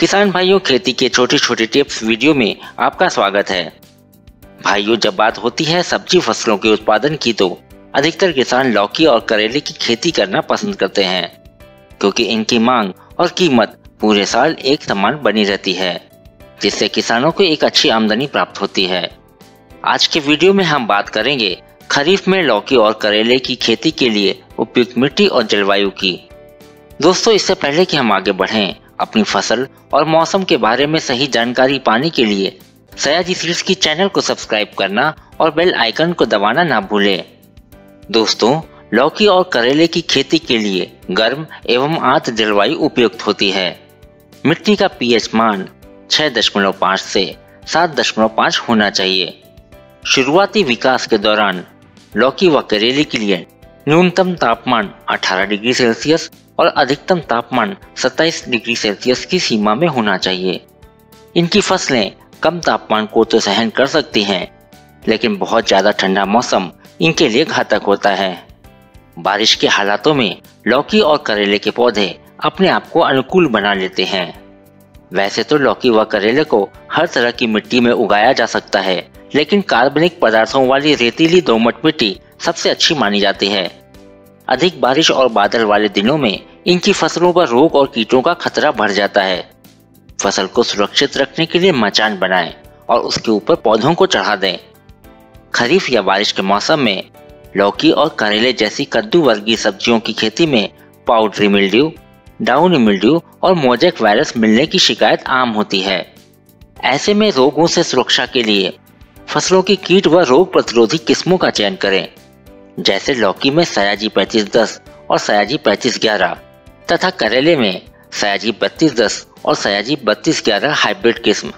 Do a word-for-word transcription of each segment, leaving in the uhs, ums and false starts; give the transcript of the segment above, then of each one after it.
किसान भाइयों, खेती के छोटे छोटे टिप्स वीडियो में आपका स्वागत है। भाइयों, जब बात होती है सब्जी फसलों के उत्पादन की तो अधिकतर किसान लौकी और करेले की खेती करना पसंद करते हैं, क्योंकि इनकी मांग और कीमत पूरे साल एक समान बनी रहती है, जिससे किसानों को एक अच्छी आमदनी प्राप्त होती है। आज के वीडियो में हम बात करेंगे खरीफ में लौकी और करेले की खेती के लिए उपयुक्त मिट्टी और जलवायु की। दोस्तों, इससे पहले कि हम आगे बढ़ें, अपनी फसल और मौसम के बारे में सही जानकारी पाने के लिए सयाजी सीड्स की चैनल को सब्सक्राइब करना और बेल आइकन को दबाना ना भूलें। दोस्तों, लौकी और करेले की खेती के लिए गर्म एवं आर्द्र जलवायु उपयुक्त होती है। मिट्टी का पीएच मान छह दशमलव पाँच से सात दशमलव पाँच होना चाहिए। शुरुआती विकास के दौरान लौकी व करेले के लिए न्यूनतम तापमान अठारह डिग्री सेल्सियस और अधिकतम तापमान सत्ताईस डिग्री सेल्सियस की सीमा में होना चाहिए। इनकी फसलें कम तापमान को तो सहन कर सकती हैं, लेकिन बहुत ज़्यादा ठंडा मौसम इनके लिए घातक होता है। बारिश के हालातों में लौकी और करेले के पौधे अपने आप को अनुकूल बना लेते हैं। वैसे तो लौकी व करेले को हर तरह की मिट्टी में उगाया जा सकता है, लेकिन कार्बनिक पदार्थों वाली रेतीली दोमट मिट्टी सबसे अच्छी मानी जाती है। अधिक बारिश और बादल वाले दिनों में इनकी फसलों पर रोग और कीटों का खतरा बढ़ जाता है। फसल को सुरक्षित रखने के लिए मचान बनाएं और उसके ऊपर पौधों को चढ़ा दें। खरीफ या बारिश के मौसम में लौकी और करेले जैसी कद्दू वर्गीय सब्जियों की खेती में पाउडरी मिल्ड्यू, डाउनी मिल्ड्यू और मोजेक वायरस मिलने की शिकायत आम होती है। ऐसे में रोगों से सुरक्षा के लिए फसलों की कीट व रोग प्रतिरोधी किस्मों का चयन करें, जैसे लौकी में सयाजी पैंतीस दस और सयाजी पैंतीस ग्यारह तथा करेले में सयाजी बत्तीस दस और सयाजी बत्तीस ग्यारह हाइब्रिड किस्म।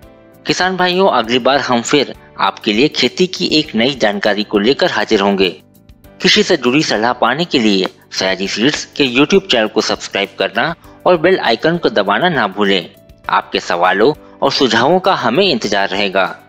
किसान भाइयों, अगली बार हम फिर आपके लिए खेती की एक नई जानकारी को लेकर हाजिर होंगे। कृषि से जुड़ी सलाह पाने के लिए सयाजी सीड्स के यूट्यूब चैनल को सब्सक्राइब करना और बेल आइकन को दबाना ना भूलें। आपके सवालों और सुझावों का हमें इंतजार रहेगा।